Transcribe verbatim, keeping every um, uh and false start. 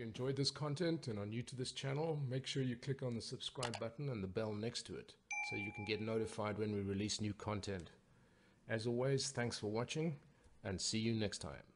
you enjoyed this content and are new to this channel, make sure you click on the subscribe button and the bell next to it so you can get notified when we release new content. As always, thanks for watching and see you next time.